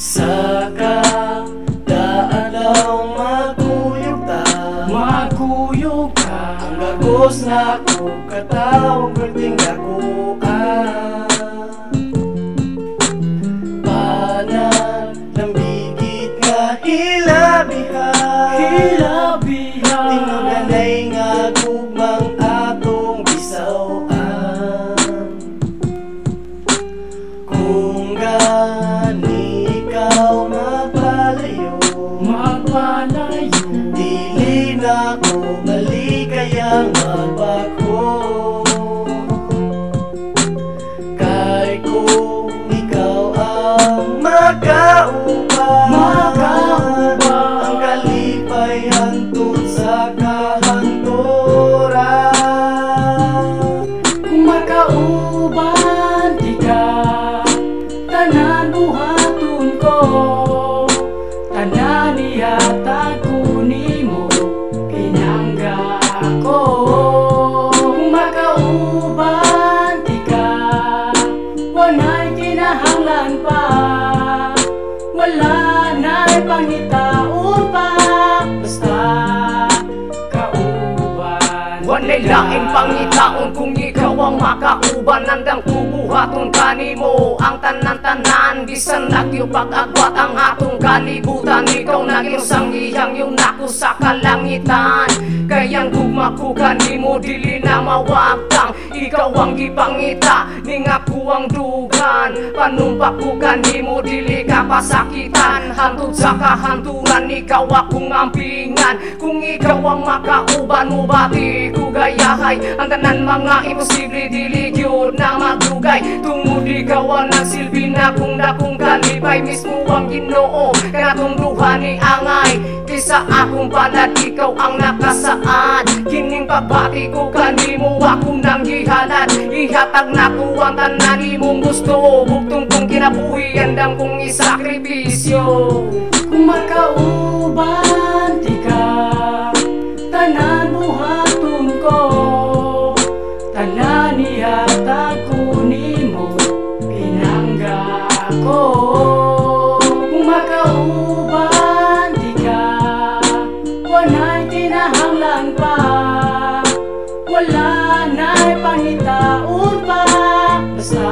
Saka daalaw makuyog ta, makuyog ka. ang gagos na ko katawag perting dakuan. Panag lambigit nga hilabihan, Hilabihan. tinuganay nga gugmang atong bisawan. Kung gani ikaw magpalayo, Magpalayo. dili na ko maligayang magbako. Kay kung ikaw ang makauban, ang kalipay hantod sa kahanturan. Kung makauban di ka, tanan buhaton ko, tanan ihatag ko nimo, pinangga ko. Kung makauban di ka, wala'y kinahanglan pa, wala na'y pangitaon pa, basta kauban. Walay laing pangitaon kung ikaw ang makauban. Nandang tubuhaton kanimo ang tanan-tanan, bisan nagyo pag-agwat ang atong kalibutan. Ikaw nagyo sanggihang yung nako sa kalangitan, kayang gugma ko kanimo dili na mawagtang. Ikaw ang gipangita, ning ako ang dugan, panumpak ko kanimo dili ka pasakitan. Hantod sa kahanturan ikaw akong ampingan. Kung ikaw ang makauban mo bati ko gayahay, ang tanan mga imposible dili gyud na magdugay. Tungod ikaw ang nagsilbi na kung dakong kalipay, mismo ang Ginoo kanatong duha ni angay. Kisa akong palad ikaw ang nakasaad, kining pagbati ko kanimo akong nang gihalad. Ihatag na ko ang tanan imong gusto, bugtong kong kinabuhi andam kong isakripisyo. Kung makauban di ka, tanan buhaton ko, tanan ihatag ko nimo, pinangga ko. Kung makauban di ka, wala'y kinahanglan pa, wala na'y pangitaon pa, basta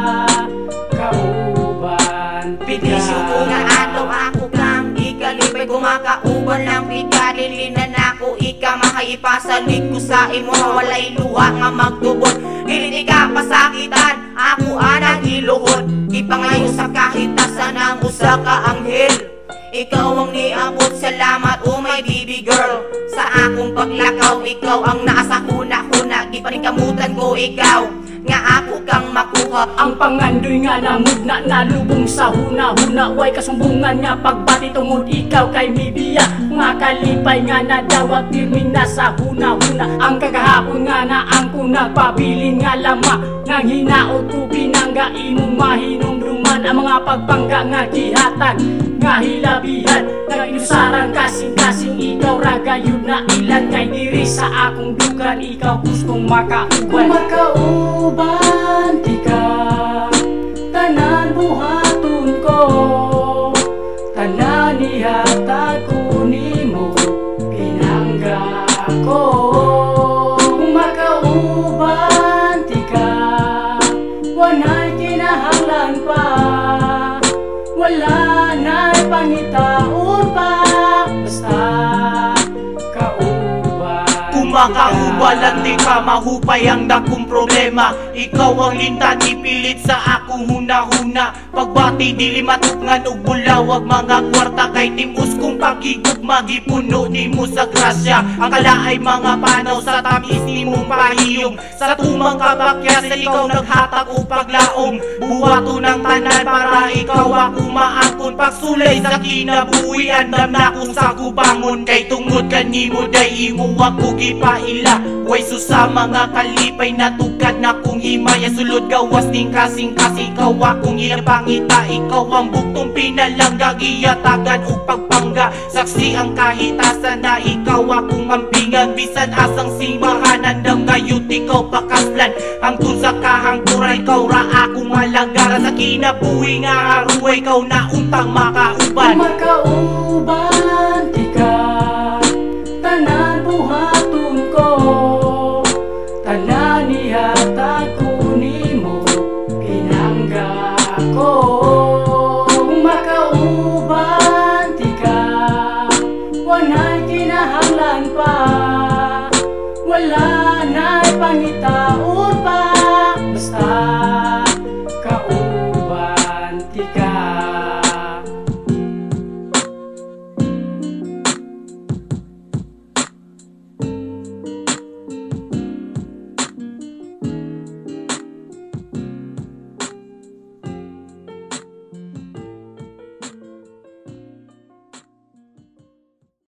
kauban. Pitisyo ko nga ato ako kang ikalipay, kumakauban lang pikalilinan ako ika makaipasalig ko sa imo, walay luha nga magtubod. Dili ka pasakitan, ako anang iluhod, ipangayo sa kahitasan ng usa ka anghel. Ikaw ang niabot, salamat oh my baby girl. Sa akong paglakaw, ikaw ang nasa huna-huna, gipanikamutan ko ikaw nga ako kang makuha. Ang pangandoy nga namud na nalubong sa huna-huna, way kasumbungan nga pagbati tungod ikaw kay Mibiya. Nga kalipay nga nadawag pirmin na sa huna-huna, ang kagahapon nga na ang nagpabilin nga lama, nang hinaot ko pinangga imong mahinumduman. Ang mga pagpangga nga gihatag nga hilabihan, nag-inusarang kasing-kasing ikaw ragayod na ilan. Kay diri sa akong dugan ikaw gustong makauban. Makauban di ka, tanan buhaton ko, tanan ihatag ko nimo, pinangga ko. Kung makauban di ka, wala'y kinahanglan pa, wala na'y pangitaon pa, basta kauban. Kung makaubalan di ka, mahupay ang dakong problema. Ikaw ang lintan, ipilit sa akong huna-huna. Pagbati dili matukngan og bulawag mga kwarta, kay timus kong pagigugma gipuno nimo sa grasya. Ang kalaay mga panaw sa tamis nimong pahiyom, sa tumang kabakyasan ikaw naghatag o paglaom. Buhato ng tanan para ikaw ako maangkon, pagsulay sa kinabuhi andam na kong sa gubangon. Kay tungod kanimo day imo ako gipaila, Way susa mga kalipay na tugad na kung himaya sulod gawas ning kasing kasi ikaw akong iyang pangita. Ikaw ang buktong pinalangga giyatagan o pagpangga. Saksi ang kahitasan na ikaw akong mampingan. Bisan asang simbahanan ng ngayot ikaw pakaslan. Hangtod sa kahangturan ikaw ra akong malagara. Sa kinabuhi nga haruay ikaw na untang makauban. Makauban